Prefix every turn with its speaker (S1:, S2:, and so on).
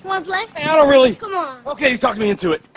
S1: Want to play?
S2: Hey, I don't really.
S1: Come on.
S2: Okay, you talked me into it.